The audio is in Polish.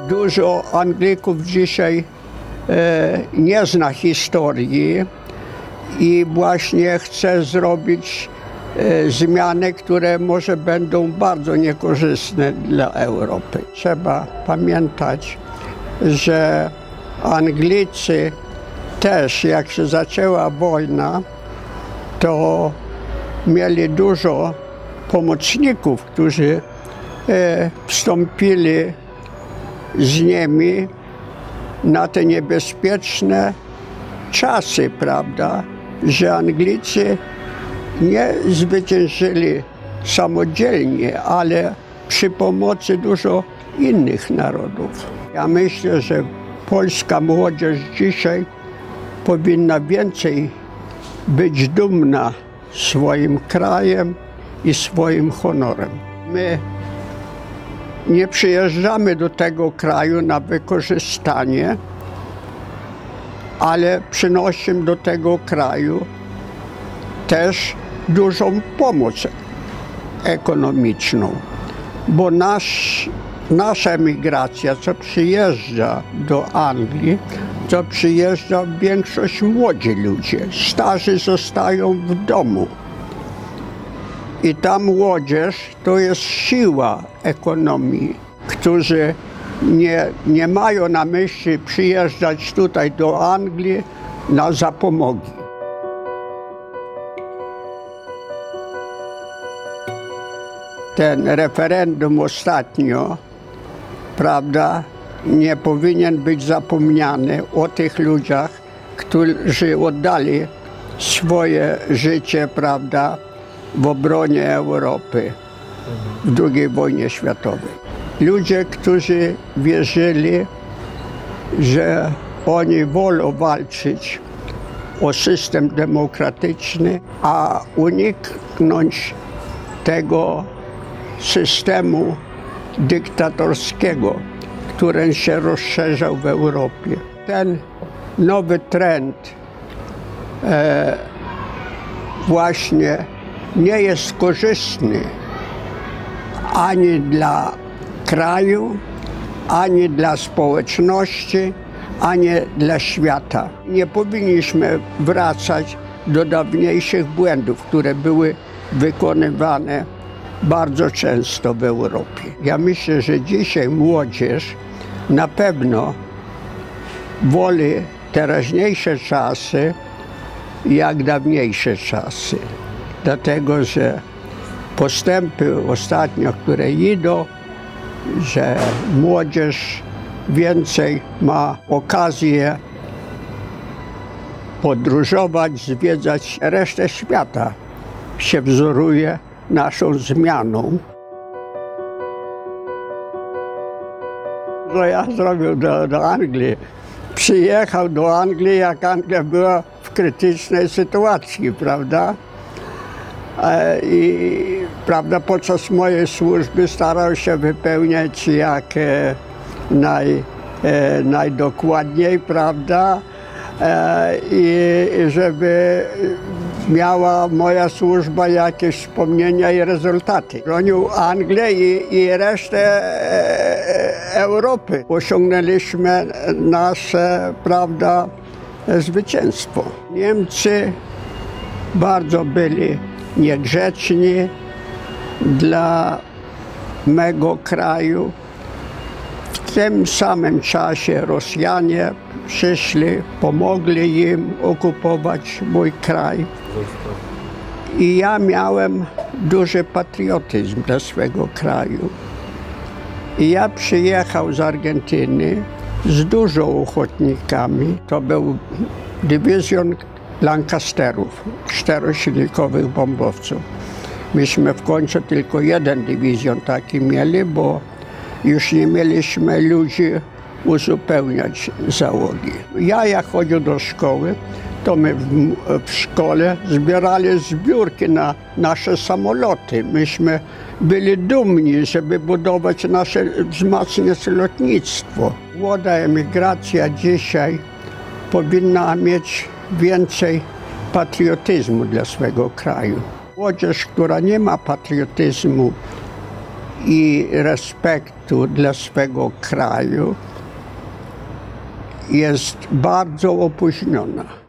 Dużo Anglików dzisiaj nie zna historii i właśnie chce zrobić zmiany, które może będą bardzo niekorzystne dla Europy. Trzeba pamiętać, że Anglicy też, jak się zaczęła wojna, to mieli dużo pomocników, którzy wstąpili z nimi na te niebezpieczne czasy, prawda, że Anglicy nie zwyciężyli samodzielnie, ale przy pomocy dużo innych narodów. Ja myślę, że polska młodzież dzisiaj powinna więcej być dumna swoim krajem i swoim honorem. My nie przyjeżdżamy do tego kraju na wykorzystanie, ale przynosimy do tego kraju też dużą pomoc ekonomiczną, bo nasza emigracja, co przyjeżdża do Anglii, to przyjeżdża większość młodzi ludzie. Starzy zostają w domu. I ta młodzież to jest siła ekonomii, którzy nie mają na myśli przyjeżdżać tutaj do Anglii na zapomogi. Ten referendum ostatnio, prawda, nie powinien być zapomniany o tych ludziach, którzy oddali swoje życie, prawda, w obronie Europy w II wojnie światowej. Ludzie, którzy wierzyli, że oni wolą walczyć o system demokratyczny, a uniknąć tego systemu dyktatorskiego, który się rozszerzał w Europie. Ten nowy trend właśnie nie jest korzystny ani dla kraju, ani dla społeczności, ani dla świata. Nie powinniśmy wracać do dawniejszych błędów, które były wykonywane bardzo często w Europie. Ja myślę, że dzisiaj młodzież na pewno woli teraźniejsze czasy jak dawniejsze czasy. Dlatego, że postępy ostatnio, które idą, że młodzież więcej ma okazję podróżować, zwiedzać resztę świata, się wzoruje naszą zmianą. Co ja zrobił do Anglii? Przyjechał do Anglii, jak Anglia była w krytycznej sytuacji, prawda? I prawda, podczas mojej służby starał się wypełniać jak najdokładniej, prawda? I żeby miała moja służba jakieś wspomnienia i rezultaty. Bronił Anglię i resztę Europy. Osiągnęliśmy nasze, prawda, zwycięstwo. Niemcy bardzo byli niegrzeczni dla mego kraju. W tym samym czasie Rosjanie przyszli, pomogli im okupować mój kraj. I ja miałem duży patriotyzm dla swego kraju. I ja przyjechał z Argentyny z dużo ochotnikami. To był dywizjon Lancasterów, 4-silnikowych bombowców. Myśmy w końcu tylko jeden dywizjon taki mieli, bo już nie mieliśmy ludzi uzupełniać załogi. Ja jak chodził do szkoły, to my w szkole zbierali zbiórki na nasze samoloty. Myśmy byli dumni, żeby budować nasze, wzmacniać lotnictwo. Młoda emigracja dzisiaj powinna mieć więcej patriotyzmu dla swego kraju. Młodzież, która nie ma patriotyzmu i respektu dla swego kraju jest bardzo opóźniona.